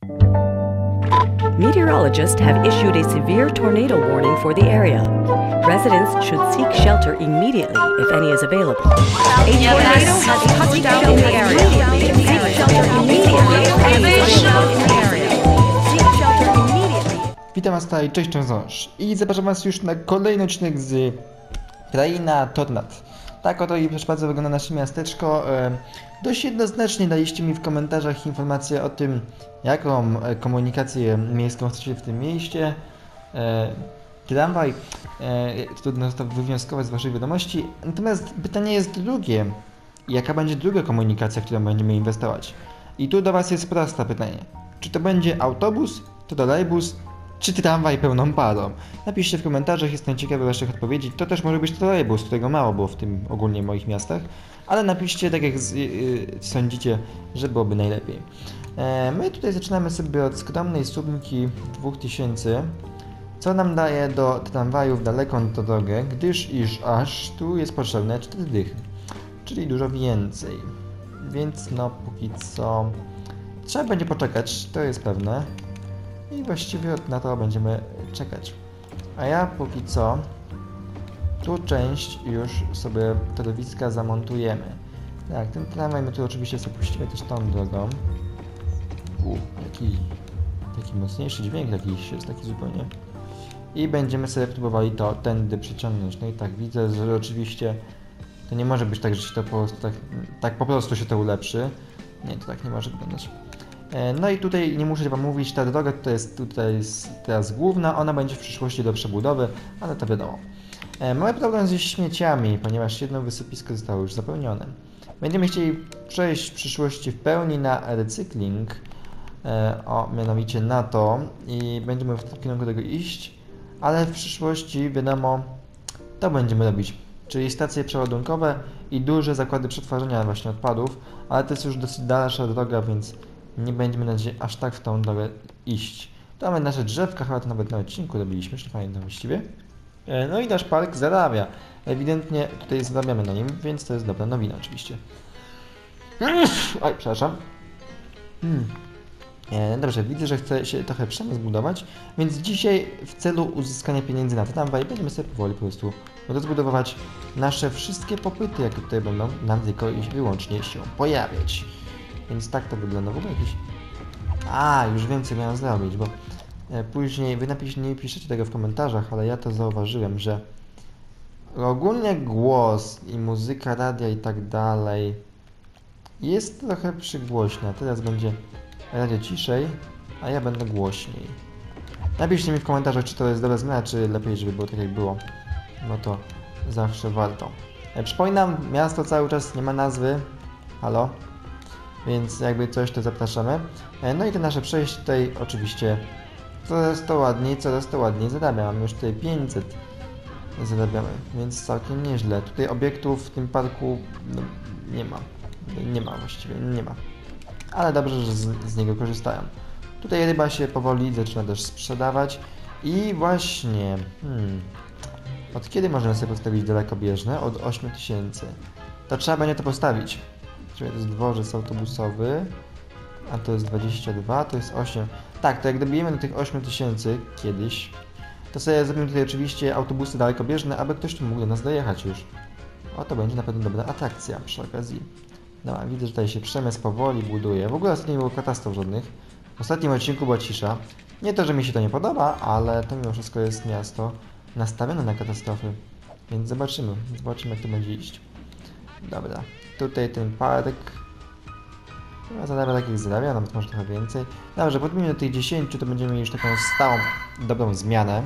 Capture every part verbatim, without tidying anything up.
Meteorologists have issued a severe tornado warning for the area. Residents should seek shelter immediately if any is available. A tornado has touched down in the area. Seek shelter immediately if any is available in the area. Seek shelter immediately. Witam Was tutaj, cześć, Ząż. I zapraszam Was już na kolejny odcinek z Kraina Tornad. Tak oto i proszę bardzo wygląda nasze miasteczko. Dość jednoznacznie daliście mi w komentarzach informację o tym, jaką komunikację miejską chcecie w tym mieście. Tramwaj, trudno to wywnioskować z Waszej wiadomości. Natomiast pytanie jest drugie. Jaka będzie druga komunikacja, w którą będziemy inwestować? I tu do Was jest proste pytanie. Czy to będzie autobus, trolejbus, czy tramwaj pełną parą? Napiszcie w komentarzach, jestem ciekawy Waszych odpowiedzi. To też może być trolejbus, którego mało było w tym ogólnie moich miastach. Ale napiszcie tak jak z, yy, sądzicie, że byłoby najlepiej. E, my tutaj zaczynamy sobie od skromnej sumki dwóch tysięcy, co nam daje do tramwajów daleką drogę, gdyż iż aż tu jest potrzebne cztery dychy, czyli dużo więcej. Więc no póki co trzeba będzie poczekać, to jest pewne. I właściwie na to będziemy czekać. A ja póki co tu część już sobie torowiska zamontujemy. Tak, ten tramwaj my tu oczywiście sobie puścimy też tą drogą. U, jaki, taki mocniejszy dźwięk jakiś jest, taki zupełnie. I będziemy sobie próbowali to tędy przyciągnąć. No i tak, widzę, że oczywiście to nie może być tak, że się to po prostu tak, tak po prostu się to ulepszy. Nie, to tak nie może wyglądać. No i tutaj nie muszę Wam mówić, ta droga to jest tutaj jest teraz główna, ona będzie w przyszłości do przebudowy, ale to wiadomo. Mamy problem ze śmieciami, ponieważ jedno wysypisko zostało już zapełnione. Będziemy chcieli przejść w przyszłości w pełni na recykling, o mianowicie na to, i będziemy w tym kierunku tego iść, ale w przyszłości wiadomo, to będziemy robić, czyli stacje przeładunkowe i duże zakłady przetwarzania właśnie odpadów, ale to jest już dosyć dalsza droga, więc nie będziemy na razie aż tak w tą drogę iść. To mamy nasze drzewka, chyba to nawet na odcinku robiliśmy, już nie pamiętam właściwie. No i nasz park zarabia. Ewidentnie tutaj zarabiamy na nim, więc to jest dobra nowina oczywiście. Oj, przepraszam. Hmm. Dobrze, widzę, że chce się trochę przemysł zbudować, więc dzisiaj w celu uzyskania pieniędzy na tramwaj będziemy sobie powoli po prostu rozbudowywać nasze wszystkie popyty, jakie tutaj będą nam tylko i wyłącznie się pojawiać. Więc tak to wygląda. W ogóle jakiś... A, już wiem, co miałem zrobić, bo później wy napisz, nie piszecie tego w komentarzach, ale ja to zauważyłem, że ogólnie głos i muzyka radia i tak dalej jest trochę przygłośna. Teraz będzie radio ciszej, a ja będę głośniej. Napiszcie mi w komentarzach, czy to jest dobra zmiana, czy lepiej, żeby było tak jak było. No to zawsze warto. Przypominam, miasto cały czas nie ma nazwy. Halo? Więc jakby coś, to zapraszamy. No i te nasze przejście tutaj oczywiście coraz to ładniej, coraz to ładniej zarabia. Mamy już tutaj pięćset zarabiamy, więc całkiem nieźle. Tutaj obiektów w tym parku no, nie ma. Nie ma właściwie, nie ma. Ale dobrze, że z, z niego korzystają. Tutaj ryba się powoli zaczyna też sprzedawać. I właśnie... Hmm, od kiedy możemy sobie postawić dalekobieżne? Od ośmiu tysięcy. To trzeba będzie to postawić. Czyli to jest dworzec autobusowy, a to jest dwadzieścia dwa, to jest osiem. Tak, to jak dobijemy do tych ośmiu tysięcy kiedyś, to sobie zrobimy tutaj oczywiście autobusy dalekobieżne, aby ktoś tu mógł do nas dojechać już. O, to będzie na pewno dobra atrakcja przy okazji. No, a widzę, że tutaj się przemysł powoli buduje. W ogóle ostatnio nie było katastrof żadnych. W ostatnim odcinku była cisza. Nie to, że mi się to nie podoba, ale to mimo wszystko jest miasto nastawione na katastrofy. Więc zobaczymy, zobaczymy jak to będzie iść. Dobra. Tutaj ten park no, zarabia tak jak zarabia, nawet może trochę więcej. Dobrze, podmijmy do tych dziesięciu, to będziemy mieli już taką stałą, dobrą zmianę.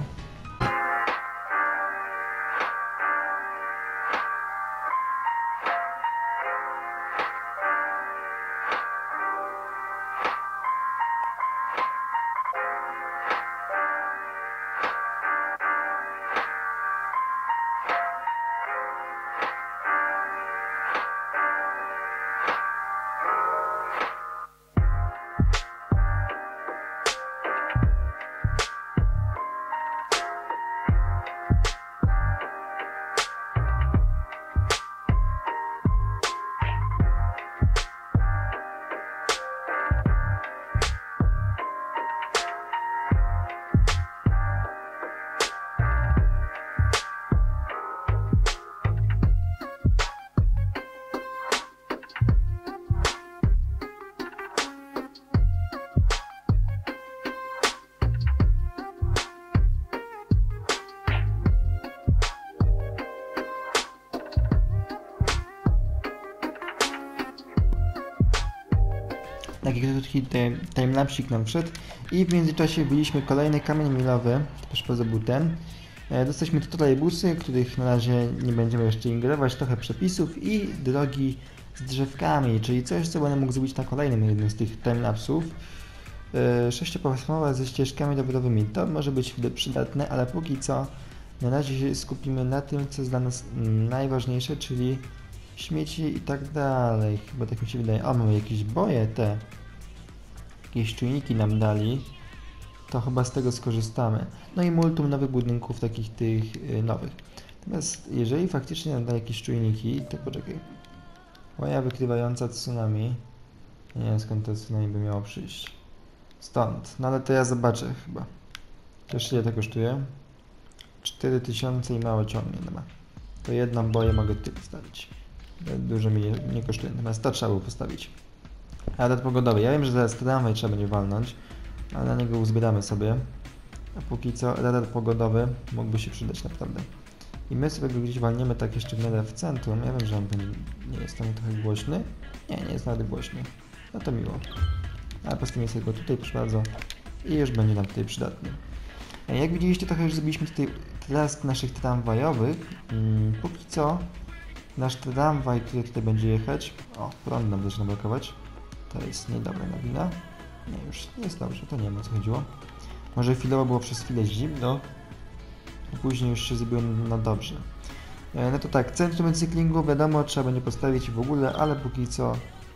Taki krótki timelapsik nam wszedł i w międzyczasie wbiliśmy kolejny kamień milowy, też poza butem. E, dostaliśmy tutaj busy, których na razie nie będziemy jeszcze ingerować, trochę przepisów i drogi z drzewkami, czyli coś, co będę mógł zrobić na kolejnym jednym z tych timelapsów. E, sześciopasmowe ze ścieżkami dowodowymi, to może być przydatne, ale póki co na razie się skupimy na tym, co jest dla nas najważniejsze, czyli śmieci i tak dalej, chyba tak mi się wydaje. O, mamy jakieś boje te, jakieś czujniki nam dali, to chyba z tego skorzystamy. No i multum nowych budynków, takich tych yy, nowych. Natomiast jeżeli faktycznie nam da jakieś czujniki, to poczekaj. Łaja wykrywająca tsunami. Nie wiem, skąd to tsunami by miało przyjść. Stąd, no ale to ja zobaczę chyba. Też ile to kosztuje? cztery tysiące i mało ciągnie, no. To jedną boję mogę tutaj postawić. Dużo mi nie, nie kosztuje, natomiast to trzeba było postawić. Radar pogodowy. Ja wiem, że zaraz tramwaj trzeba będzie walnąć, ale na niego uzbieramy sobie. A póki co radar pogodowy mógłby się przydać naprawdę. I my sobie go gdzieś walniemy tak jeszcze w miarę w centrum. Ja wiem, że on nie jest tam trochę głośny. Nie, nie jest nawet głośny. No to miło. Ale postawimy sobie go tutaj, proszę bardzo. I już będzie nam tutaj przydatny. Jak widzieliście, trochę już zrobiliśmy tutaj trast naszych tramwajowych. Hmm, póki co nasz tramwaj, który tutaj będzie jechać. O, prąd nam zaczyna blokować. To jest niedobra nowina. Nie, już nie jest dobrze, to nie wiem, o co chodziło. Może chwilowo było przez chwilę zimno, a później już się zrobiło na dobrze. E, no to tak, centrum recyklingu wiadomo, trzeba będzie postawić w ogóle, ale póki co,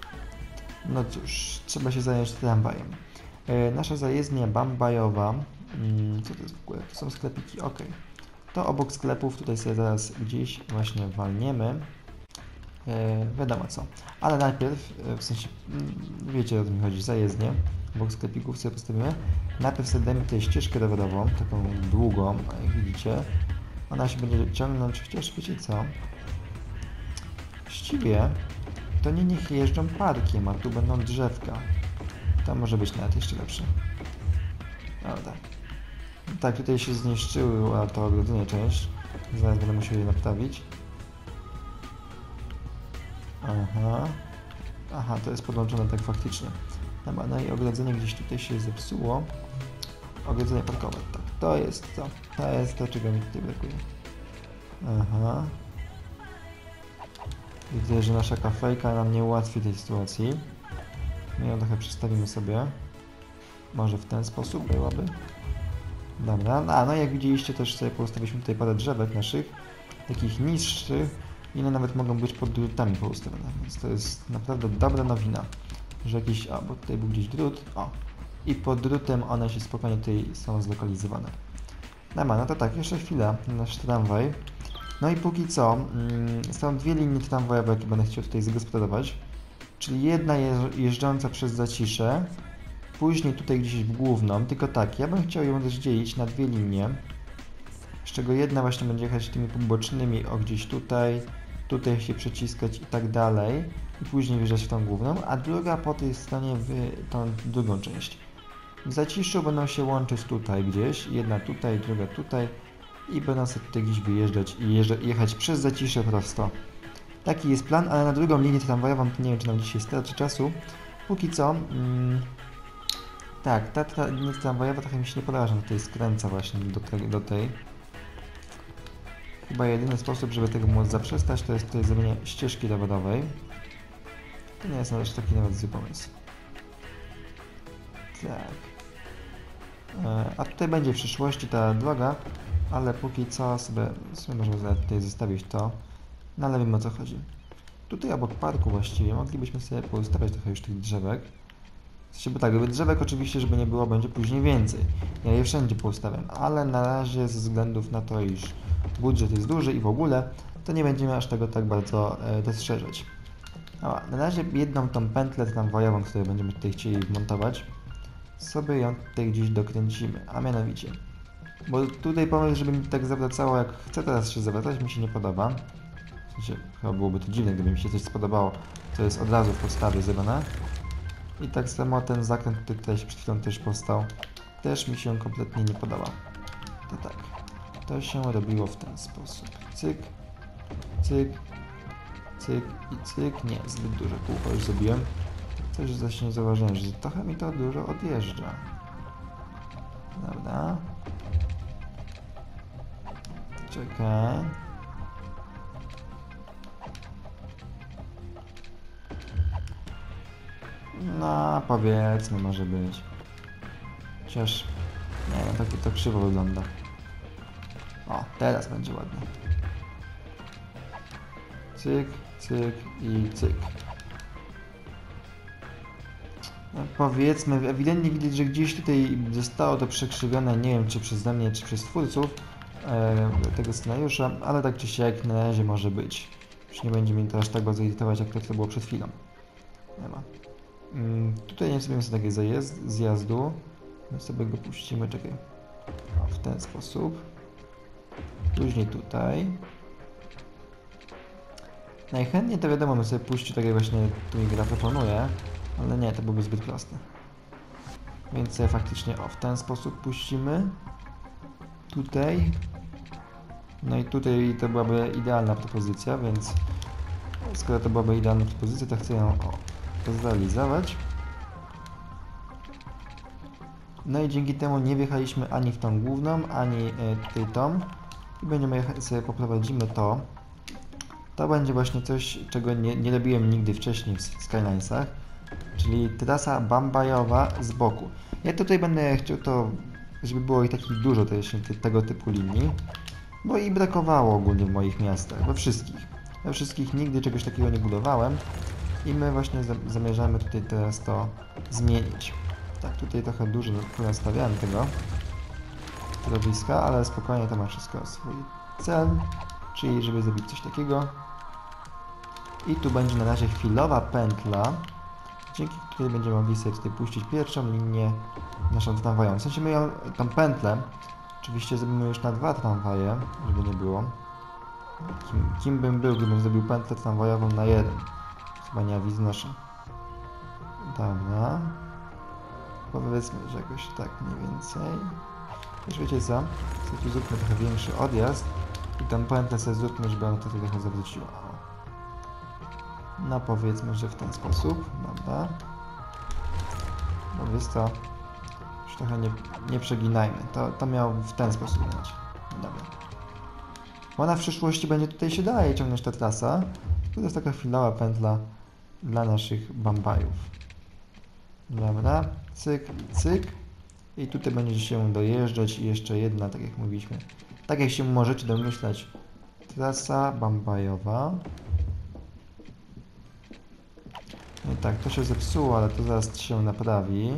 no cóż, trzeba się zająć tramwajem. E, nasza zajezdnia bambajowa, hmm, co to jest w ogóle? To są sklepiki, ok. To obok sklepów, tutaj sobie zaraz gdzieś właśnie walniemy. E, wiadomo co. Ale najpierw, e, w sensie, m, wiecie o co mi chodzi, zajezdnię. Obok sklepików sobie postawimy. Najpierw sobie dajmy tutaj ścieżkę rowerową, taką długą, a jak widzicie, ona się będzie ciągnąć, chociaż wiecie co? Właściwie to nie niech jeżdżą parkiem, a tu będą drzewka. To może być nawet jeszcze lepsze. No tak. Tak, tutaj się zniszczyła to ogrodzenie część. Zaraz będę musiał je naprawić. Aha. Aha, to jest podłączone tak faktycznie. Dobra, no i ogrodzenie gdzieś tutaj się zepsuło. Ogrodzenie parkowe, tak. To jest to. To jest to, czego mi tutaj brakuje. Aha. Widzę, że nasza kafejka nam nie ułatwi tej sytuacji. My ją trochę przestawimy sobie. Może w ten sposób byłaby. Dobra, a no jak widzieliście, też sobie poustawiliśmy tutaj parę drzewek naszych, takich niższych, i one nawet mogą być pod drutami poustawione, więc to jest naprawdę dobra nowina, że jakiś, a bo tutaj był gdzieś drut, o, i pod drutem one się spokojnie tutaj są zlokalizowane. Dobra, no to tak, jeszcze chwila, nasz tramwaj. No i póki co, mm, są dwie linie tramwajowe, jakie będę chciał tutaj zagospodarować, czyli jedna jeżdżąca przez Zacisze, później tutaj gdzieś w główną, tylko tak, ja bym chciał ją rozdzielić na dwie linie, z czego jedna właśnie będzie jechać tymi pobocznymi, o gdzieś tutaj, tutaj się przeciskać i tak dalej, i później wjeżdżać w tą główną, a druga po tej stronie w tą drugą część. W Zaciszu będą się łączyć tutaj gdzieś, jedna tutaj, druga tutaj i będą sobie tutaj gdzieś wyjeżdżać i jechać przez Zacisze prosto. Taki jest plan, ale na drugą linię tramwajową to nie wiem, czy nam dzisiaj starczy czasu. Póki co, mm, tak, ta, ta linia tramwajowa trochę mi się nie podoba, że tutaj skręca właśnie do, te, do tej. Chyba jedyny sposób, żeby tego móc zaprzestać, to jest tutaj zrobienie ścieżki rowerowej. To nie jest nawet taki nawet zły pomysł. Tak. E, a tutaj będzie w przyszłości ta droga, ale póki co sobie, sobie możemy tutaj zostawić to. No ale wiemy, o co chodzi. Tutaj obok parku właściwie moglibyśmy sobie poustawiać trochę już tych drzewek. Bo tak, gdyby drzewek oczywiście, żeby nie było, będzie później więcej. Ja je wszędzie poustawiam, ale na razie ze względów na to, iż budżet jest duży i w ogóle, to nie będziemy aż tego tak bardzo e, rozszerzać. No, na razie jedną tą pętlę tramwajową, którą będziemy tutaj chcieli wmontować, sobie ją tutaj gdzieś dokręcimy, a mianowicie. Bo tutaj pomysł, żeby mi tak zawracało, jak chcę teraz się zawracać, mi się nie podoba. W sensie, chyba byłoby to dziwne, gdyby mi się coś spodobało, to jest od razu w podstawie zrobione. I tak samo ten zakręt, który tutaj się przed chwilą też powstał, też mi się kompletnie nie podoba. To tak, to się robiło w ten sposób. Cyk, cyk, cyk i cyk. Nie, zbyt duże kółko już zrobiłem. Też właśnie zauważyłem, że trochę mi to dużo odjeżdża. Dobra. Czekaj. No, powiedzmy, może być. Chociaż... Nie no, takie to krzywo wygląda. O, teraz będzie ładnie. Cyk, cyk i cyk. No, powiedzmy, ewidentnie widać, że gdzieś tutaj zostało to przekrzywione, nie wiem czy przeze mnie, czy przez twórców e, tego scenariusza, ale tak czy siak na razie może być. Już nie będzie mi to aż tak bardzo irytować, jak to, co było przed chwilą. Nie ma. Mm, tutaj nie zrobimy sobie takiego zajazd, zjazdu. My sobie go puścimy, czekaj. O, w ten sposób. Później tutaj. Najchętniej to wiadomo, my sobie puścić tak jak właśnie tu mi gra proponuje, ale nie, to byłoby zbyt proste. Więc sobie faktycznie o, w ten sposób puścimy. Tutaj. No i tutaj to byłaby idealna propozycja, więc skoro to byłaby idealna propozycja, to chcę ją o, zrealizować. No i dzięki temu nie wjechaliśmy ani w tą główną, ani y, tutaj tą. I będziemy sobie poprowadzimy to. To będzie właśnie coś, czego nie, nie robiłem nigdy wcześniej w Skylinesach, czyli trasa bambajowa z boku. Ja tutaj będę chciał to, żeby było ich takich dużo też, tego typu linii, bo i brakowało ogólnie w moich miastach, we wszystkich. We wszystkich nigdy czegoś takiego nie budowałem i my właśnie zamierzamy tutaj teraz to zmienić. Tak, tutaj trochę dużo nastawiałem tego robiska, ale spokojnie to ma wszystko swój cel, czyli żeby zrobić coś takiego. I tu będzie na razie chwilowa pętla, dzięki której będziemy mogli sobie tutaj puścić pierwszą linię naszą tramwajową. W sensie my ją, tą pętlę, oczywiście zrobimy już na dwa tramwaje, żeby nie było. Kim, kim bym był, gdybym zrobił pętlę tramwajową na jeden? Chyba nie wiznoszę. Dobra. Powiedzmy, że jakoś tak mniej więcej. Już wiecie co? Sobie tu zróbmy trochę większy odjazd i tą pętlę sobie zróbmy, żeby ona tutaj trochę zawróciła. No powiedzmy, że w ten sposób, dobra. No więc to już trochę nie, nie przeginajmy. To, to miał w ten sposób być. Dobra. Ona w przyszłości będzie tutaj się dalej ciągnąć ta trasa. To jest taka chwilowa pętla dla naszych bambajów. Dobra, cyk, cyk. I tutaj będzie się dojeżdżać i jeszcze jedna, tak jak mówiliśmy. Tak jak się możecie domyślać, trasa bambajowa. No i tak, to się zepsuło, ale to zaraz się naprawi.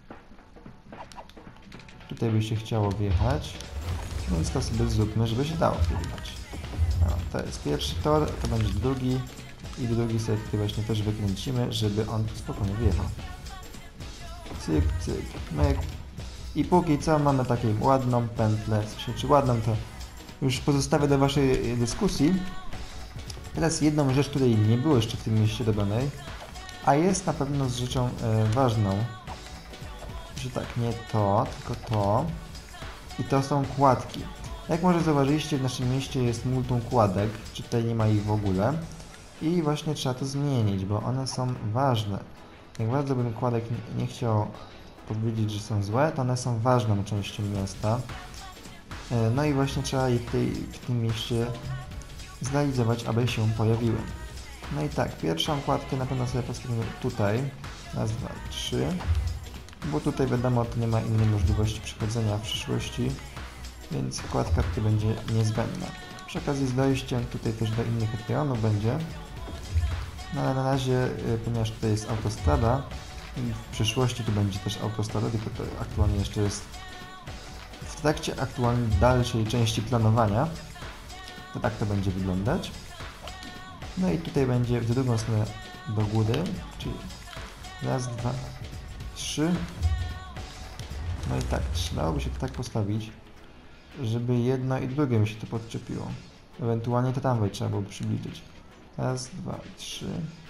Tutaj by się chciało wjechać. Więc to sobie zróbmy, żeby się dało wjechać. No, to jest pierwszy tor, to będzie drugi. I drugi sobie tutaj właśnie też wykręcimy, żeby on tu spokojnie wjechał. Cyk, cyk, myk. I póki co mamy taką ładną pętlę, czy ładną to już pozostawię do waszej dyskusji. Teraz jedną rzecz, której nie było jeszcze w tym mieście robionej, a jest na pewno z rzeczą e, ważną, że tak, nie to, tylko to. I to są kładki. Jak może zauważyliście, w naszym mieście jest multum kładek, czy tutaj nie ma ich w ogóle. I właśnie trzeba to zmienić, bo one są ważne. Jak bardzo bym kładek nie, nie chciał powiedzieć, że są złe, to one są ważną częścią miasta. E, no i właśnie trzeba je w, tej, w tym mieście zrealizować, aby się pojawiły. No i tak, pierwszą kładkę na pewno sobie postawimy tutaj. Raz, dwa, trzy. Bo tutaj wiadomo, to nie ma innej możliwości przychodzenia w przyszłości, więc kładka tutaj będzie niezbędna. Przy okazji z dojściem tutaj też do innych rejonów będzie. No ale na razie, ponieważ tutaj jest autostrada, w przyszłości tu będzie też autostrada, tylko to aktualnie jeszcze jest w trakcie aktualnie dalszej części planowania. To tak to będzie wyglądać. No i tutaj będzie w drugą stronę do góry, czyli raz, dwa, trzy. No i tak, trzymałoby się to tak postawić, żeby jedno i drugie mi się to podczepiło. Ewentualnie to tramwaj trzeba byłoby przybliżyć. Raz, dwa, trzy.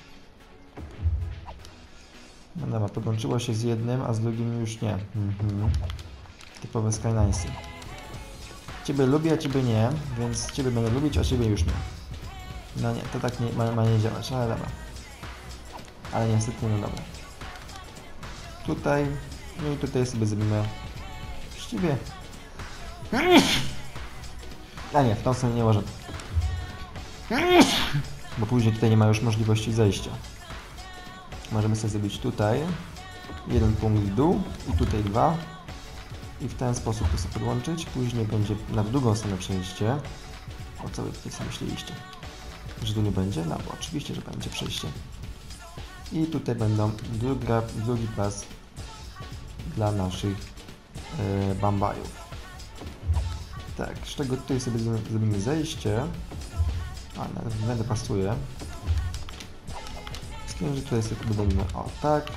No dobra, podłączyło się z jednym, a z drugim już nie. Mhm. Typowe Skylinesy. Ciebie lubię, a ciebie nie, więc ciebie będę lubić, a ciebie już nie. No nie, to tak nie, ma, ma nie działać, ale dobra. Ale niestety no dobra. tutaj, no i tutaj sobie zrobimy właściwie... A nie, w tą stronę nie możemy. Bo później tutaj nie ma już możliwości zejścia. Możemy sobie zrobić tutaj jeden punkt w dół i tutaj dwa. I w ten sposób to sobie podłączyć. Później będzie na drugą stronę przejście. O co wy tutaj sobie myśleliście? Że tu nie będzie? No bo oczywiście, że będzie przejście. I tutaj będą druga, drugi pas dla naszych yy, bambajów. Tak, z czego tutaj sobie zrobimy zejście. A, nawet będę pasuje. Z tym, że tutaj sobie budujemy o tak.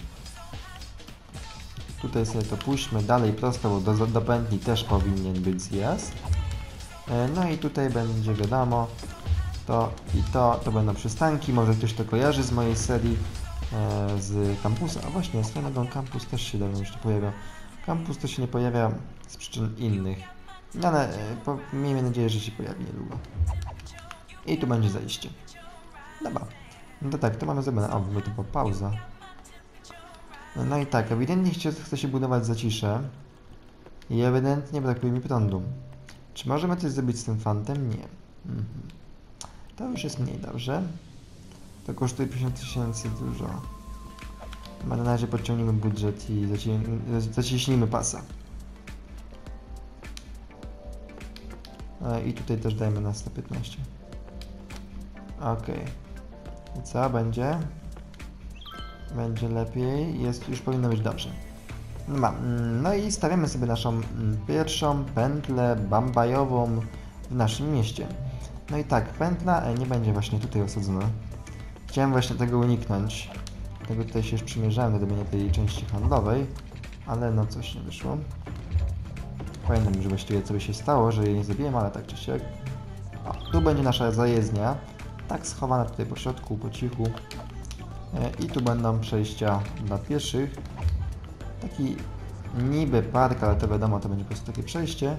Tutaj sobie to puśćmy dalej prosto, bo do, do pętli też powinien być zjazd. E, no i tutaj będzie wiadomo, to i to, to będą przystanki. Może ktoś to kojarzy z mojej serii e, z kampusa. A właśnie, swoją drogą kampus też się dawno już nie pojawia. Kampus to się nie pojawia z przyczyn innych. No ale e, po, miejmy nadzieję, że się pojawi niedługo. I tu będzie zejście. Dobra. No to tak, to mamy zrobione. O, to była pauza. No i tak, ewidentnie chce, chce się budować zacisze. I ewidentnie brakuje mi prądu. Czy możemy coś zrobić z tym fantem? Nie. Mhm. To już jest mniej dobrze. To kosztuje pięćdziesiąt tysięcy dużo. Na razie podciągniemy budżet i zaciśnijmy pasa. I tutaj też dajmy na sto piętnaście. Ok. I co będzie? Będzie lepiej. Jest, już powinno być dobrze. No, no i stawiamy sobie naszą pierwszą pętlę bambajową w naszym mieście. No i tak, pętla nie będzie właśnie tutaj osadzona. Chciałem właśnie tego uniknąć. Tego tutaj się już przymierzałem do robienia tej części handlowej, ale no coś nie wyszło. Pamiętam już właściwie co by się stało, że jej nie zrobiłem, ale tak czy siak. O, tu będzie nasza zajezdnia. Tak schowana tutaj po środku, po cichu. I tu będą przejścia dla pieszych. Taki niby park, ale to wiadomo, to będzie po prostu takie przejście.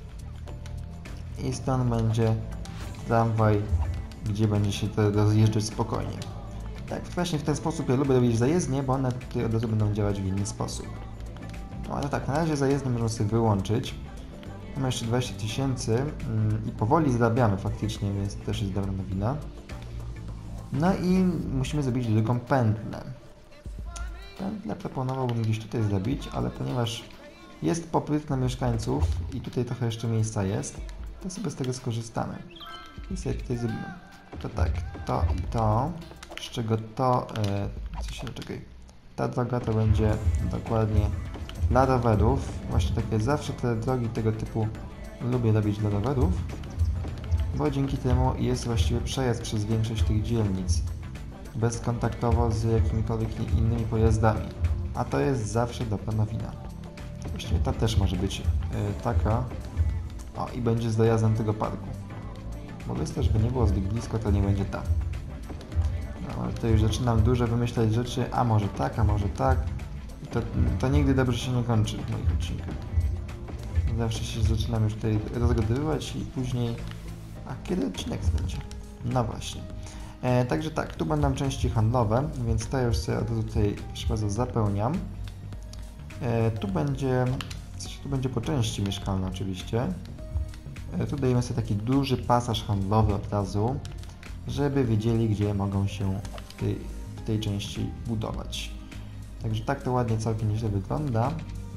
I stąd będzie tramwaj, gdzie będzie się to rozjeżdżać spokojnie. Tak, właśnie w ten sposób ja lubię robić zajezdnie, bo one tutaj od razu będą działać w inny sposób. No ale tak, na razie zajezdnie możemy sobie wyłączyć. Mamy jeszcze dwadzieścia tysięcy i powoli zarabiamy faktycznie, więc to też jest dobra nowina. No i musimy zrobić drugą pętlę. Pętlę proponowałbym gdzieś tutaj zrobić, ale ponieważ jest popyt na mieszkańców i tutaj trochę jeszcze miejsca jest, to sobie z tego skorzystamy. I sobie tutaj zrobimy. To tak, to i to, z czego to, e, co się, czekaj, ta droga to będzie dokładnie dla rowerów. Właśnie takie zawsze te drogi tego typu lubię robić dla rowerów, bo dzięki temu jest właściwie przejazd przez większość tych dzielnic bezkontaktowo z jakimikolwiek innymi pojazdami, a to jest zawsze dobra nowina. Właściwie ta też może być yy, taka, o i będzie z dojazdem tego parku, bo wystarczy, żeby nie było zbyt blisko, to nie będzie ta. No, ale to już zaczynam dużo wymyślać rzeczy, a może tak, a może tak, i to, to nigdy dobrze się nie kończy w moich odcinkach. Zawsze się zaczynam już tutaj rozgadywać i później... A kiedy odcinek będzie? No właśnie. E, także tak, tu będą części handlowe, więc to już sobie tutaj bardzo zapełniam. E, tu będzie... Tu będzie po części mieszkalne oczywiście. E, tu dajemy sobie taki duży pasaż handlowy od razu, żeby wiedzieli, gdzie mogą się w tej, w tej części budować. Także tak to ładnie całkiem nieźle wygląda.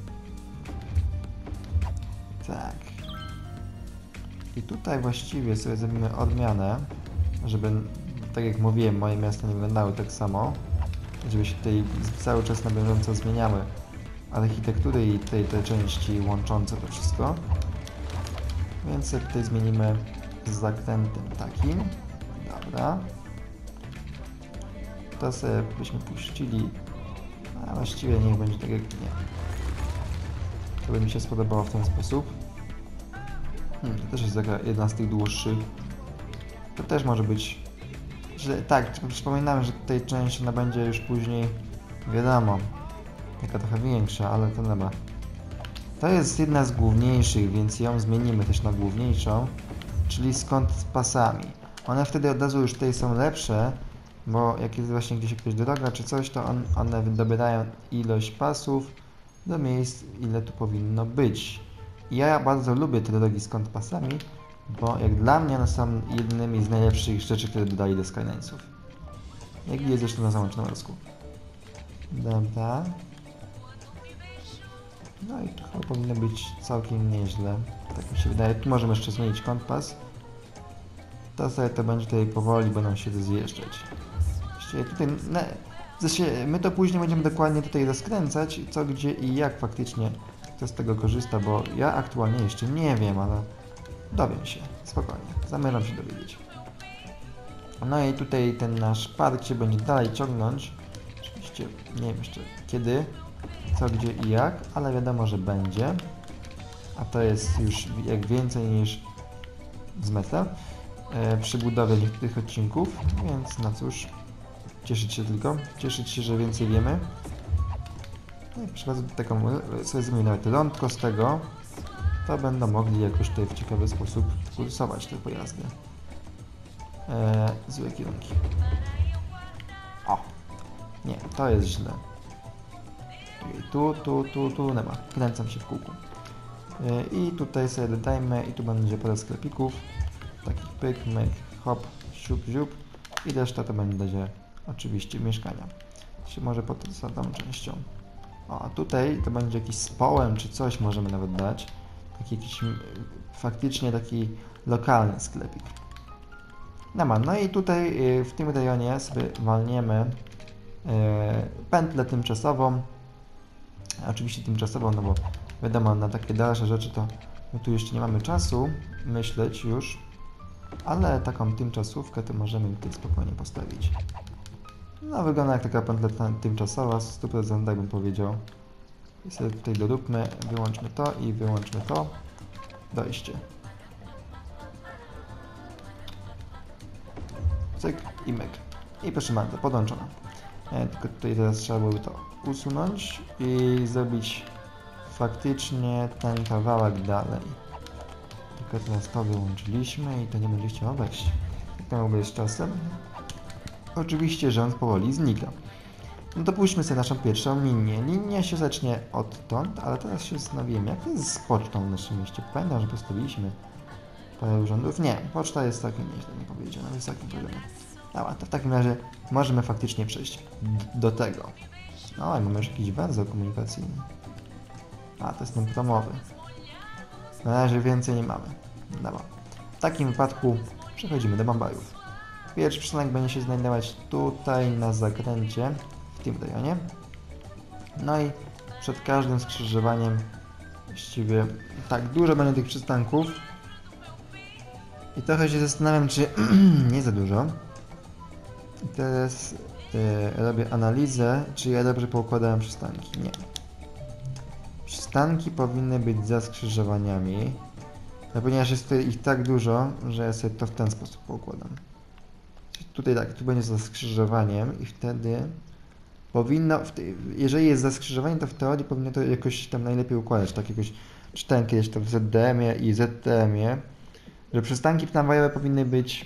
Tak. I tutaj właściwie sobie zrobimy odmianę, żeby, tak jak mówiłem, moje miasta nie wyglądały tak samo, żeby się tutaj cały czas na bieżąco zmieniały architektury i tej, te części łączące to wszystko. Więc sobie tutaj zmienimy z zakrętem takim. Dobra. To sobie byśmy puścili, a właściwie niech będzie tak jak nie. To by mi się spodobało w ten sposób. Hmm, to też jest taka jedna z tych dłuższych. To też może być, że tak, tylko przypominamy, że tutaj część ona będzie już później, wiadomo, taka trochę większa, ale to dobra. To jest jedna z główniejszych, więc ją zmienimy też na główniejszą, czyli skąd z pasami. One wtedy od razu już tutaj są lepsze, bo jak jest właśnie gdzieś jakaś droga czy coś, to on, one dobierają ilość pasów do miejsc, ile tu powinno być. I ja bardzo lubię te drogi z kontrpasami, bo jak dla mnie one są jednymi z najlepszych rzeczy, które dodali do Skylinesów. Jak jest zresztą na załącznym rozku. Dobra. No i to chyba powinno być całkiem nieźle. Tak mi się wydaje. Tu możemy jeszcze zmienić kompas. To sobie to będzie tutaj powoli, będą się zjeżdżać. Właściwie tutaj... No, znaczy, my to później będziemy dokładnie tutaj rozkręcać, co, gdzie i jak faktycznie kto z tego korzysta, bo ja aktualnie jeszcze nie wiem, ale dowiem się. Spokojnie. Zamierzam się dowiedzieć. No i tutaj ten nasz park się będzie dalej ciągnąć. Oczywiście nie wiem jeszcze kiedy, co, gdzie i jak, ale wiadomo, że będzie. A to jest już jak więcej niż z metra e, przy budowie niektórych odcinków, więc no cóż, cieszyć się tylko, cieszyć się, że więcej wiemy. No i proszę bardzo, taką sobie zrobimy nawet rądko z tego, to będą mogli jakoś tutaj w ciekawy sposób kursować te pojazdy. E, złe kierunki. O! Nie, to jest źle. I tu, tu, tu, tu nie ma. Kręcam się w kółku. E, I tutaj sobie dodajmy, i tu będzie parę sklepików. Takich pyk, myk, hop, siup, siup. I reszta to będzie oczywiście mieszkania. Się może pod tą częścią. O, a tutaj to będzie jakiś społem czy coś możemy nawet dać. Taki jakiś faktycznie taki lokalny sklepik. No ma, no i tutaj w tym rejonie sobie walniemy pętlę tymczasową. Oczywiście tymczasową, no bo wiadomo, na takie dalsze rzeczy to my tu jeszcze nie mamy czasu myśleć już, ale taką tymczasówkę to możemy tutaj spokojnie postawić. No wygląda jak taka pętla tymczasowa, sto procent tak bym powiedział. I sobie tutaj doróbmy, wyłączmy to i wyłączmy to. Dojście. Cyk i myk. I proszę bardzo, podłączona. E, tylko tutaj teraz trzeba byłoby to usunąć i zrobić faktycznie ten kawałek dalej. Tylko teraz to wyłączyliśmy i to nie będzie chciało wejść. Jak to miałby z czasem? Oczywiście, że on powoli znika. No to pójdźmy sobie naszą pierwszą linię. Linia się zacznie odtąd, ale teraz się zastanawiamy, jak to jest z pocztą w naszym mieście. Pamiętam, że postawiliśmy parę urządów. Nie, poczta jest całkiem nieźle, nie powiedziano, jest całkiem problemem. Dobra, to w takim razie możemy faktycznie przejść do tego. No i mamy już jakiś węzeł komunikacyjny. A, to jest ten promowy. Na razie więcej nie mamy. Dobra. W takim wypadku przechodzimy do Bombajów. Pierwszy przystanek będzie się znajdować tutaj na zakręcie, w tym rejonie. No i przed każdym skrzyżowaniem właściwie tak dużo będzie tych przystanków. I trochę się zastanawiam, czy nie za dużo. I teraz yy, robię analizę, czy ja dobrze poukładałem przystanki. Nie. Przystanki powinny być za skrzyżowaniami, no ponieważ jest tutaj ich tak dużo, że ja sobie to w ten sposób poukładam. Tutaj tak, tu będzie za skrzyżowaniem i wtedy powinno, jeżeli jest za skrzyżowaniem, to w teorii powinno to jakoś tam najlepiej układać, tak jakoś czytałem kiedyś to w Z D M ie i Z T M ie, że przystanki tramwajowe powinny być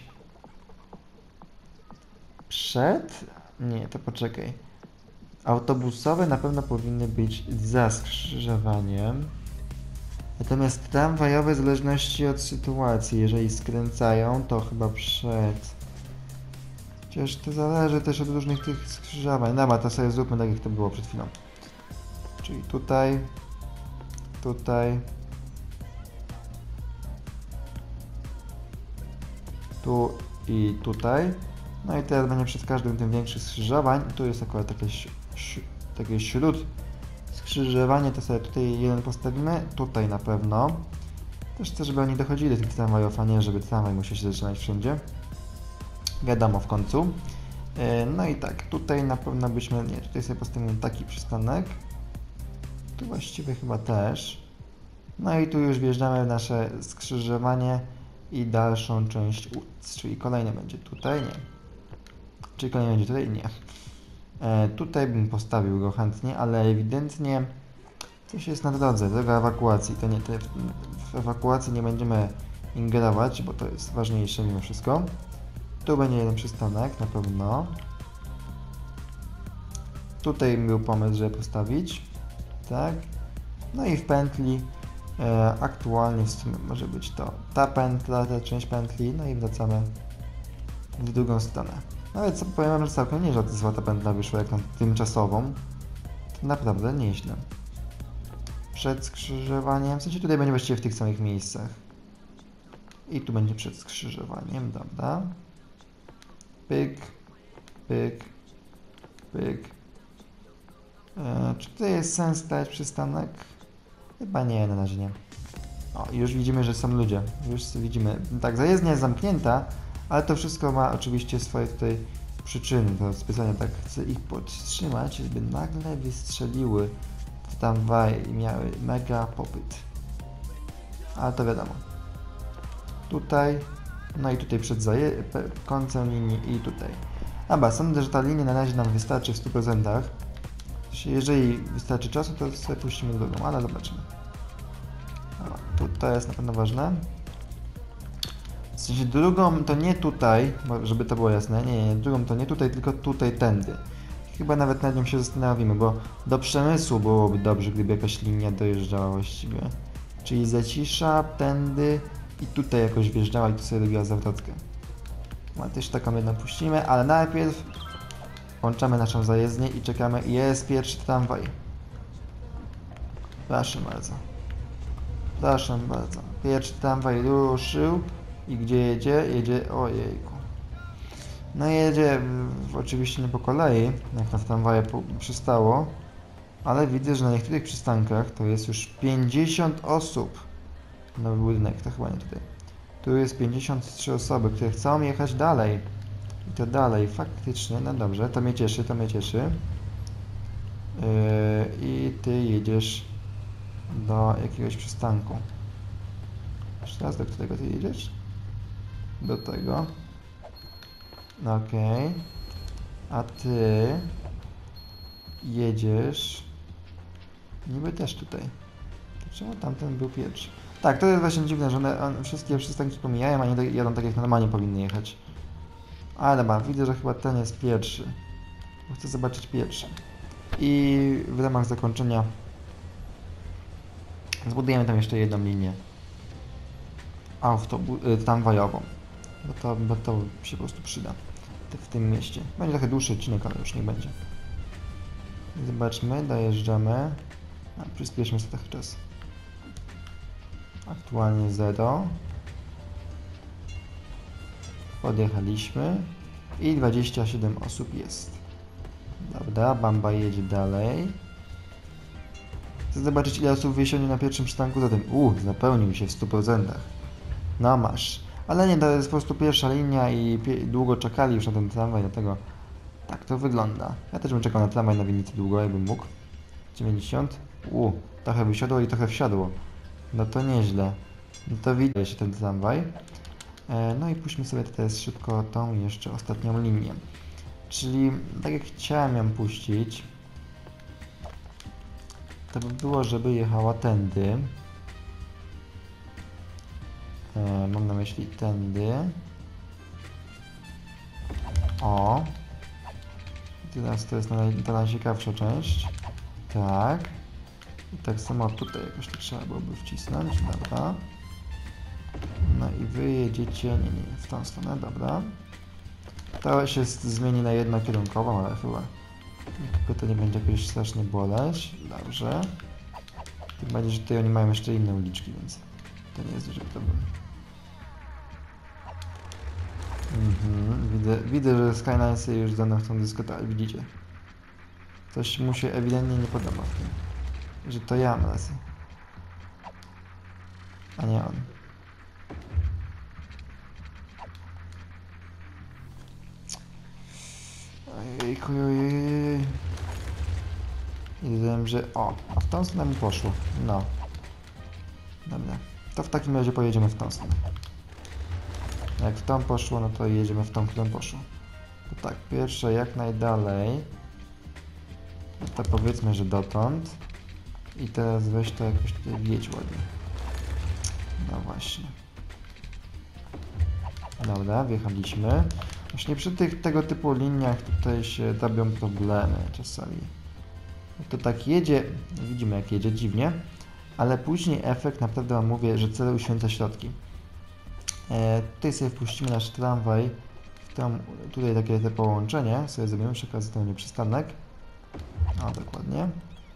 przed? Nie, to poczekaj. Autobusowe na pewno powinny być za skrzyżowaniem, natomiast tramwajowe w zależności od sytuacji, jeżeli skręcają, to chyba przed. Chociaż to zależy też od różnych tych skrzyżowań. Dobra, to sobie zróbmy tak jak to było przed chwilą. Czyli tutaj, tutaj, tu i tutaj. No i teraz będzie przed każdym tym większych skrzyżowań. Tu jest akurat takie, takie śród skrzyżowanie, to sobie tutaj jeden postawimy. Tutaj na pewno. Też chcę, żeby oni dochodzili do tych tramwajów, a nie żeby tramwaj musiał się zaczynać wszędzie. Wiadomo w końcu. No i tak, tutaj na pewno byśmy, nie, tutaj sobie postawimy taki przystanek. Tu właściwie chyba też. No i tu już wjeżdżamy w nasze skrzyżowanie i dalszą część ulic, czyli kolejny będzie tutaj, nie. Czyli kolejny będzie tutaj, nie. E, tutaj bym postawił go chętnie, ale ewidentnie coś jest na drodze, droga ewakuacji. To nie, te, w ewakuacji nie będziemy ingerować, bo to jest ważniejsze mimo wszystko. Tu będzie jeden przystanek, na pewno. Tutaj był pomysł, żeby postawić. Tak. No i w pętli e, aktualnie w sumie może być to ta pętla, ta część pętli, no i wracamy w drugą stronę. Nawet co powiem, że całkiem nie, że ta złota pętla wyszła jak na tymczasową. To naprawdę nieźle. Przed skrzyżowaniem, w sensie tutaj będzie właściwie w tych samych miejscach. I tu będzie przed skrzyżowaniem, dobra. Pyk, pyk, pyk. Eee, czy tutaj jest sens dać przystanek? Chyba nie, na razie nie. O, już widzimy, że są ludzie. Już widzimy. Tak, zajezdnia jest zamknięta, ale to wszystko ma oczywiście swoje tutaj przyczyny. To specjalnie tak chcę ich podtrzymać, żeby nagle wystrzeliły w tramwaje i miały mega popyt. Ale to wiadomo. Tutaj, no i tutaj przed końcem linii i tutaj. Dobra, sądzę, że ta linia na razie nam wystarczy w stu procentach. Jeżeli wystarczy czasu, to sobie puścimy drugą, ale zobaczymy. O, tutaj jest na pewno ważne. W sensie drugą to nie tutaj, żeby to było jasne, nie, nie, drugą to nie tutaj, tylko tutaj, tędy. Chyba nawet nad nią się zastanowimy, bo do Przemysłu byłoby dobrze, gdyby jakaś linia dojeżdżała właściwie. Czyli Zacisza, tędy i tutaj jakoś wjeżdżała i tu sobie robiła zawrotkę. No też taką jedną puścimy, ale najpierw włączamy naszą zajezdnię i czekamy. Jest pierwszy tramwaj. Proszę bardzo. Proszę bardzo. Pierwszy tramwaj ruszył. I gdzie jedzie? Jedzie... Ojejku. No jedzie w, oczywiście nie po kolei, jak na tramwaje przystało. Ale widzę, że na niektórych przystankach to jest już pięćdziesiąt osób. Nowy budynek, to chyba nie tutaj. Tu jest pięćdziesiąt trzy osoby, które chcą jechać dalej. I to dalej, faktycznie, no dobrze, to mnie cieszy, to mnie cieszy. Yy, I ty jedziesz do jakiegoś przystanku. Jeszcze raz, do którego ty jedziesz? Do tego. Okej. Okay. A ty jedziesz niby też tutaj. To czemu tamten był pierwszy? Tak, to jest właśnie dziwne, że one, one wszystkie przystanki pomijają, a nie jadą tak jak normalnie powinny jechać. Ale dobra, widzę, że chyba ten jest pierwszy. Bo chcę zobaczyć pierwszy. I w ramach zakończenia zbudujemy tam jeszcze jedną linię autobu- tramwajową. Bo to, bo to się po prostu przyda w tym mieście. Będzie trochę dłuższy odcinek, ale już nie będzie. Zobaczmy, dojeżdżamy. A, przyspieszmy sobie trochę czas. Aktualnie zero. Podjechaliśmy i dwadzieścia siedem osób jest. Dobra, Bamba jedzie dalej. Chcę zobaczyć, ile osób wysiądzie na pierwszym przystanku za tym. Uuu, zapełnił się w stu procentach. No masz. Ale nie, to jest po prostu pierwsza linia i długo czekali już na ten tramwaj, dlatego tak to wygląda. Ja też bym czekał na tramwaj na winnicy długo, jakbym mógł. dziewięćdziesiąt. Uuu, trochę wysiadło i trochę wsiadło. No to nieźle. No to widać się ten tramwaj. No i puśćmy sobie teraz szybko tą jeszcze ostatnią linię. Czyli tak jak chciałem ją puścić, to by było, żeby jechała tędy. E, mam na myśli tędy. O. Teraz to jest ta najciekawsza część. Tak. I tak samo tutaj jakoś to trzeba byłoby wcisnąć. Dobra. No i wy jedziecie, nie, nie, w tą stronę, dobra. To się zmieni na jednokierunkową, ale chyba tylko to nie będzie jakoś strasznie boleć. Dobrze. Tym bardziej, że tutaj oni mają jeszcze inne uliczki, więc to nie jest duży problem. Mhm, widzę, widzę, że Skylinesy już ze mną chcą dyskutować, widzicie. Coś mu się ewidentnie nie podoba w tym, że to ja mam rację, a nie on. Ojejku, ojej. I wiem, że... O, a w tą stronę mi poszło. No. Dobra. To w takim razie pojedziemy w tą stronę. Jak w tą poszło, no to jedziemy w tą, którą poszło. To tak, pierwsze jak najdalej. No to powiedzmy, że dotąd. I teraz weź to jakoś tutaj wjedź ładnie. No właśnie. Dobra, wjechaliśmy. Właśnie przy tych tego typu liniach tutaj się robią problemy czasami. To tak jedzie, widzimy jak jedzie dziwnie, ale później efekt naprawdę wam mówię, że cel uświęca środki. E, tutaj sobie wpuścimy nasz tramwaj, w tam, tutaj takie te połączenie, sobie zrobimy przy okazji ten nieprzystanek. O, dokładnie.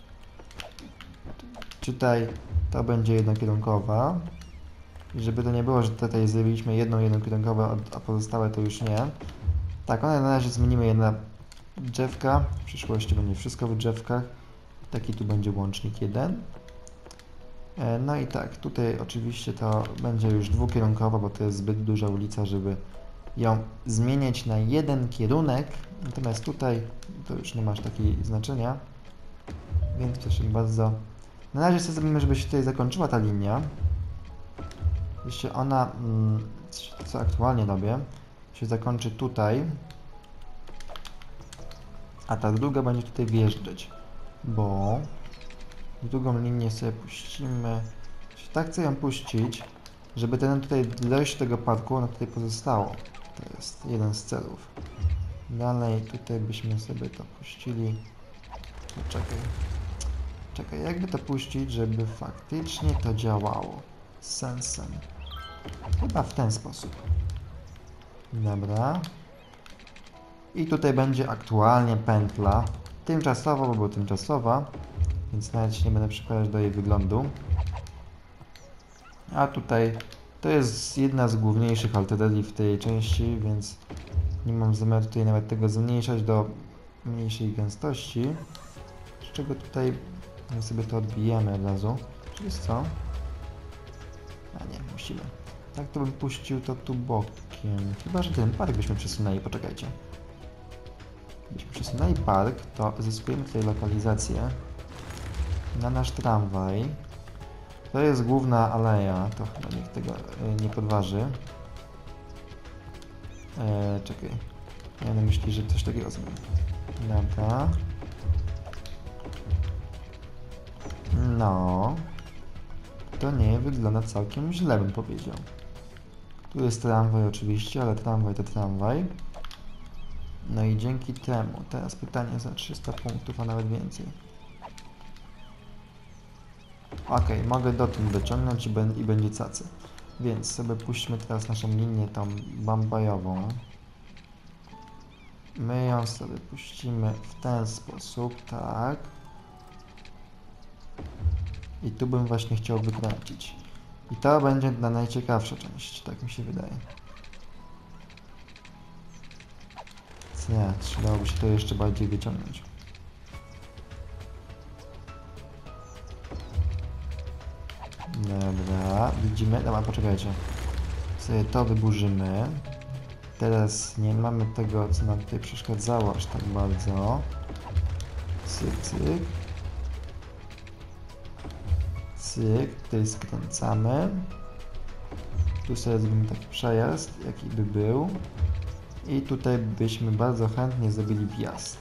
Tutaj to będzie jednokierunkowa. I żeby to nie było, że tutaj zrobiliśmy jedną jednokierunkową, a pozostałe to już nie. Tak, one na razie zmienimy jedna drzewka. W przyszłości będzie wszystko w drzewkach. Taki tu będzie łącznik jeden. No i tak, tutaj oczywiście to będzie już dwukierunkowa, bo to jest zbyt duża ulica, żeby ją zmieniać na jeden kierunek. Natomiast tutaj to już nie masz takiego znaczenia. Więc proszę bardzo. Na razie sobie zrobimy, żeby się tutaj zakończyła ta linia. Jeśli ona, co aktualnie robię, się zakończy tutaj, a ta druga będzie tutaj wjeżdżać, bo drugą linię sobie puścimy, tak chcę ją puścić, żeby ten tutaj dojść do tego parku, ono tutaj pozostało. To jest jeden z celów. Dalej tutaj byśmy sobie to puścili. Czekaj. Czekaj, jakby to puścić, żeby faktycznie to działało z sensem. Chyba w ten sposób. Dobra. I tutaj będzie aktualnie pętla. Tymczasowa, bo tymczasowa. Więc nawet się nie będę przykładać do jej wyglądu. A tutaj to jest jedna z główniejszych artylerii w tej części, więc nie mam zamiaru tutaj nawet tego zmniejszać do mniejszej gęstości. Z czego tutaj my sobie to odbijemy od razu. Czy jest co? A nie, musimy. Tak to bym puścił to tu bokiem. Chyba że ten park byśmy przesunęli, poczekajcie. Gdybyśmy przesunęli park, to zyskujemy tutaj lokalizację na nasz tramwaj. To jest główna aleja, to chyba nikt tego y, nie podważy. Eee, czekaj. Ja na myśli, że coś takiego zrobię. Dobra. No. To nie wygląda całkiem źle, bym powiedział. Tu jest tramwaj oczywiście, ale tramwaj to tramwaj. No i dzięki temu, teraz pytanie za trzysta punktów, a nawet więcej. Ok, mogę dotąd dociągnąć i, i będzie cacy. Więc sobie puśćmy teraz naszą linię tą bambajową. My ją sobie puścimy w ten sposób, tak. I tu bym właśnie chciał wykręcić. I to będzie na najciekawsza część, tak mi się wydaje. Nie, trzeba by się to jeszcze bardziej wyciągnąć. Dobra, widzimy, dobra, poczekajcie. Sobie to wyburzymy. Teraz nie mamy tego, co nam tutaj przeszkadzało aż tak bardzo. Cyk, cyk. Cyk, tutaj skręcamy. Tu sobie zrobimy taki przejazd, jaki by był. I tutaj byśmy bardzo chętnie zrobili wjazd.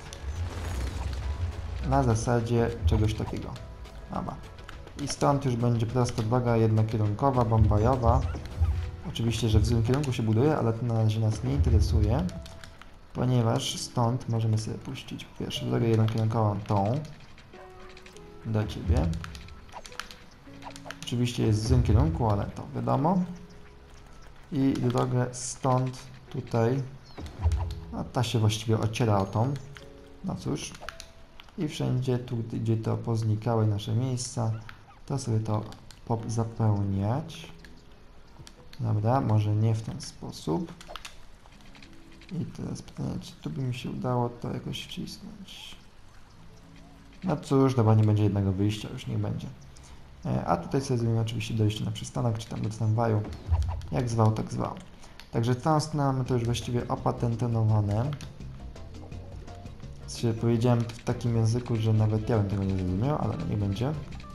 Na zasadzie czegoś takiego. Dobra. I stąd już będzie prosta droga jednokierunkowa, bambajowa. Oczywiście, że w złym kierunku się buduje, ale to na razie nas nie interesuje. Ponieważ stąd możemy sobie puścić po pierwsze drogę jednokierunkową tą. Do ciebie. Oczywiście jest w złym kierunku, ale to wiadomo. I drogę stąd tutaj. A ta się właściwie ociera o tą. No cóż. I wszędzie tu, gdzie to poznikały nasze miejsca, to sobie to zapełniać. Dobra, może nie w ten sposób. I teraz pytanie, czy tu by mi się udało to jakoś wcisnąć. No cóż, dobra, nie będzie jednego wyjścia, już niech będzie. A tutaj sobie zrobimy oczywiście dojście na przystanek, czy tam do tramwaju. Jak zwał, tak zwał. Także całą stronę mamy to już właściwie opatentonowane. Powiedziałem w takim języku, że nawet ja bym tego nie zrozumiał, ale nie będzie.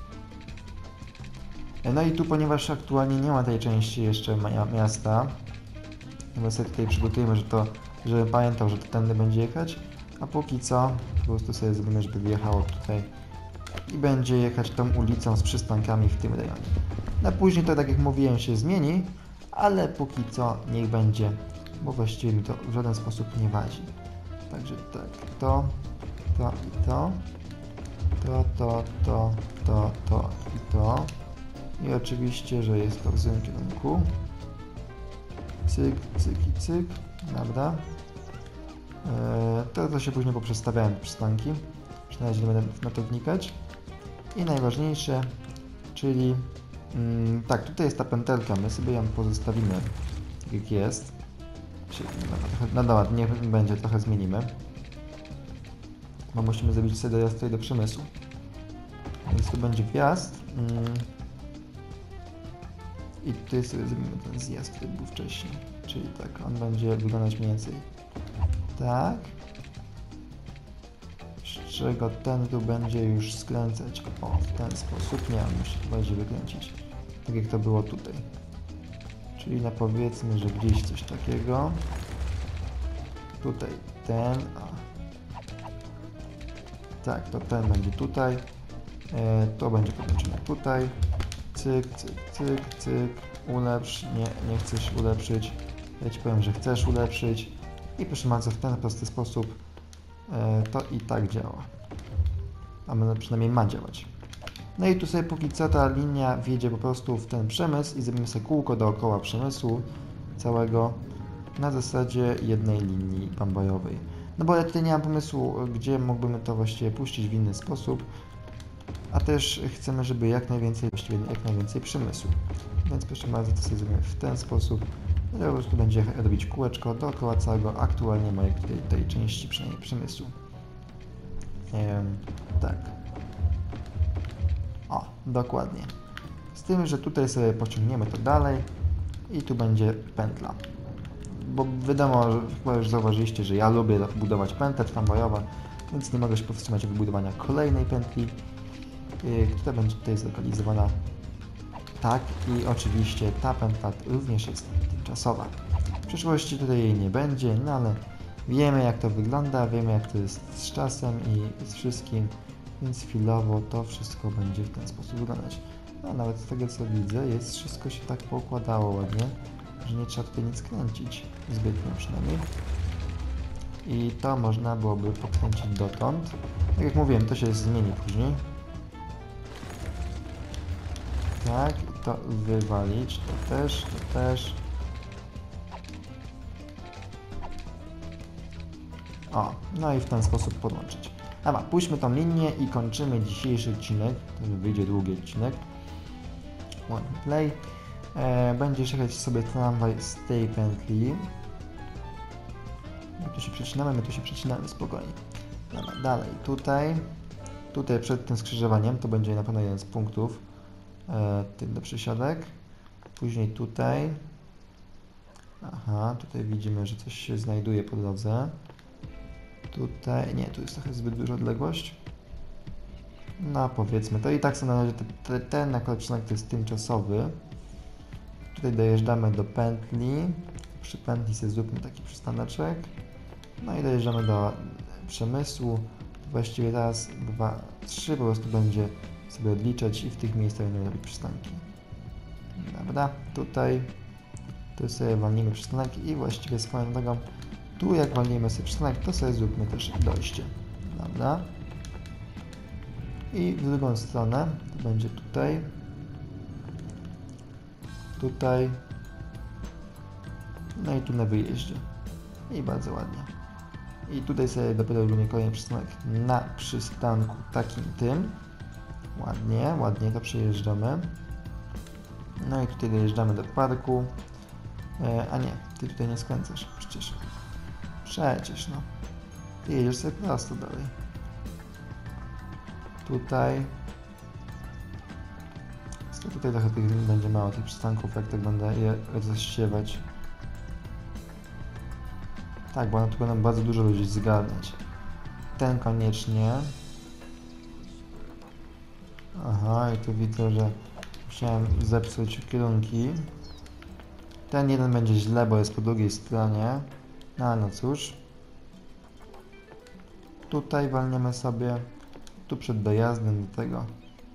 No i tu, ponieważ aktualnie nie ma tej części jeszcze miasta, bo sobie tutaj przygotujemy, że to, żebym pamiętał, że to tędy będzie jechać, a póki co po prostu sobie zrobimy, żeby wjechało tutaj i będzie jechać tą ulicą z przystankami w tym rejonie. No później to, tak jak mówiłem, się zmieni, ale póki co niech będzie bo właściwie mi to w żaden sposób nie wadzi. Także tak, to, to i to, to, to, to, to, to i to. I oczywiście, że jest to w złym kierunku. Cyk, cyk i cyk. Dobra. Eee, to, to się później poprzestawiałem przystanki. Przynajmniej nie będę na to wnikać. I najważniejsze, czyli mm, tak, tutaj jest ta pętelka, my sobie ją pozostawimy tak jak jest. Czyli, no, no dobra, niech będzie, trochę zmienimy. Bo musimy zrobić sobie dojazd tutaj do przemysłu. Więc to będzie wjazd. Mm. I tutaj sobie zrobimy ten zjazd, który był wcześniej. Czyli tak, on będzie wyglądać mniej więcej tak. Z czego ten tu będzie już skręcać. O, w ten sposób. Nie, on musi bardziej wykręcić. Tak jak to było tutaj. Czyli na powiedzmy, że gdzieś coś takiego. Tutaj ten. A. Tak, to ten będzie tutaj. E, to będzie podłączone tutaj. Cyk, cyk, cyk, cyk. Ulepsz. Nie, nie chcesz ulepszyć. Ja ci powiem, że chcesz ulepszyć. I proszę bardzo, w ten prosty sposób e, to i tak działa. A przynajmniej ma działać. No i tu sobie póki co ta linia wjedzie po prostu w ten przemysł i zrobimy sobie kółko dookoła przemysłu całego na zasadzie jednej linii bambajowej. No bo ja tutaj nie mam pomysłu, gdzie mógłbym to właściwie puścić w inny sposób, a też chcemy, żeby jak najwięcej, właściwie jak najwięcej przemysłu. Więc proszę bardzo, to sobie zrobimy w ten sposób. I po prostu będzie robić kółeczko dookoła całego aktualnie mojej tej, tej części przynajmniej przemysłu. Ehm, tak. O, dokładnie. Z tym, że tutaj sobie pociągniemy to dalej i tu będzie pętla. Bo wiadomo, że chyba już zauważyliście, że ja lubię budować pętle tramwajowe, więc nie mogę się powstrzymać od wybudowania kolejnej pętli, yy, która będzie tutaj zlokalizowana tak i oczywiście ta pętla również jest tymczasowa. W przyszłości tutaj jej nie będzie, no ale wiemy jak to wygląda, wiemy jak to jest z czasem i z wszystkim, więc chwilowo to wszystko będzie w ten sposób wyglądać. No nawet z tego co widzę, jest wszystko się tak poukładało ładnie, że nie trzeba tutaj nic kręcić, zbytnio przynajmniej. I to można byłoby pokręcić dotąd. Tak jak mówiłem, to się zmieni później. Tak, to wywalić, to też, to też. O, no i w ten sposób podłączyć. Dobra, puśćmy tą linię i kończymy dzisiejszy odcinek, to wyjdzie długi odcinek. One play. E, będziesz jechać sobie tramwaj z tej pętli. My tu się przecinamy, my tu się przecinamy, spokojnie. Dobra, dalej, tutaj. Tutaj przed tym skrzyżowaniem, to będzie na pewno jeden z punktów e, tych do przesiadek. Później tutaj. Aha, tutaj widzimy, że coś się znajduje po drodze. Tutaj, nie, tu jest trochę zbyt duża odległość. No powiedzmy, to i tak są na razie, te, te, ten nakładczynek to jest tymczasowy. Tutaj dojeżdżamy do pętli. Przy pętli sobie zróbmy taki przystaneczek. No i dojeżdżamy do przemysłu. Właściwie raz, dwa, trzy po prostu będzie sobie odliczać i w tych miejscach będziemy robić przystanki. Dobra, tutaj, tu sobie walnimy przystanek i właściwie swoją drogą tu jak walnimy sobie przystanek, to sobie zróbmy też dojście. Dobra. I w drugą stronę to będzie tutaj. Tutaj. No i tu na wyjeździe. I bardzo ładnie. I tutaj sobie dopiero robimy kolejny przystanek na przystanku takim tym. Ładnie, ładnie to przejeżdżamy. No i tutaj dojeżdżamy do parku. E, a nie, ty tutaj nie skręcasz przecież. Przecież no. Ty jedziesz sobie prosto dalej. Tutaj. Tutaj trochę tych będzie mało tych przystanków, jak tak będę je rozsiewać. Tak, bo tu będą bardzo dużo ludzi zgarniać. Ten koniecznie. Aha, i tu widzę, że musiałem zepsuć kierunki. Ten jeden będzie źle, bo jest po drugiej stronie. No, no cóż. Tutaj walniemy sobie. Tu przed dojazdem do tego.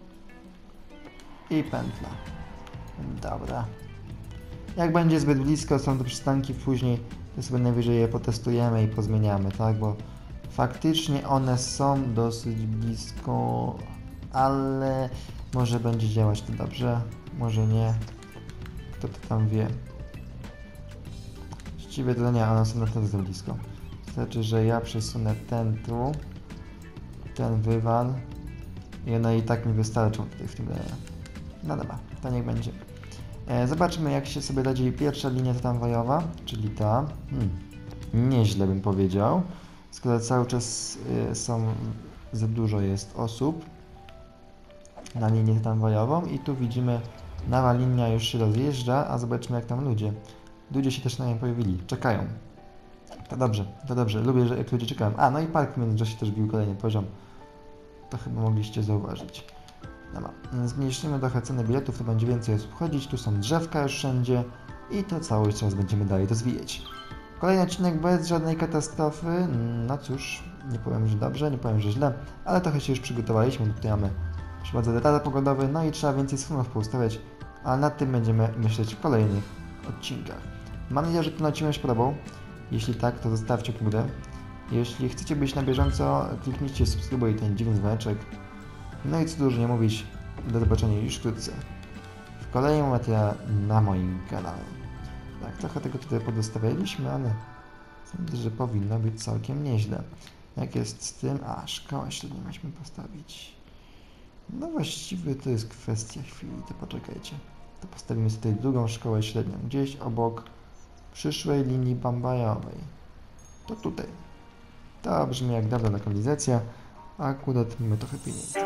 I pętla. Dobra. Jak będzie zbyt blisko, są to przystanki później, to sobie najwyżej je potestujemy i pozmieniamy, tak? Bo faktycznie one są dosyć blisko, ale może będzie działać to dobrze, może nie. Kto to tam wie? Właściwie to nie, one są na tyle za blisko. Znaczy, że ja przesunę ten tu, ten wywal i one i tak mi wystarczą tutaj w tym lesie. No dobra, to niech będzie. E, zobaczmy, jak się sobie radzi pierwsza linia tramwajowa, czyli ta. Hmm, nieźle bym powiedział, skoro cały czas y, są, za dużo jest osób na linię tramwajową i tu widzimy, nowa linia już się rozjeżdża, a zobaczmy, jak tam ludzie. Ludzie się też na niej pojawili, czekają. To dobrze, to dobrze, lubię, że jak ludzie czekają. A, no i park w międzyczasie też bił kolejny poziom. To chyba mogliście zauważyć. Dobra, zmniejszymy trochę cenę biletów, to będzie więcej osób chodzić, tu są drzewka już wszędzie i to całość teraz będziemy dalej rozwijać. Kolejny odcinek bez żadnej katastrofy, no cóż, nie powiem, że dobrze, nie powiem, że źle, ale trochę się już przygotowaliśmy, tutaj mamy przeprowadzony radar pogodowy, no i trzeba więcej schronów poustawiać, a nad tym będziemy myśleć w kolejnych odcinkach. Mam nadzieję, że ten odcinek się podobał. Jeśli tak, to zostawcie w górę. Jeśli chcecie być na bieżąco, kliknijcie subskrybuj ten dziwny dzwoneczek. No i co dużo nie mówić, do zobaczenia już wkrótce w kolejnym materiale na moim kanale. Tak, trochę tego tutaj podostawialiśmy, ale sądzę, że powinno być całkiem nieźle. Jak jest z tym? A, szkołę średnią musimy postawić. No właściwie to jest kwestia chwili, to poczekajcie. To postawimy sobie tutaj drugą szkołę średnią, gdzieś obok przyszłej linii tramwajowej. To tutaj. To brzmi jak dobra lokalizacja, a akurat mamy trochę pieniędzy.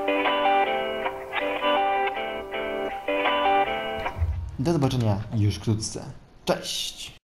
Do zobaczenia już wkrótce. Cześć!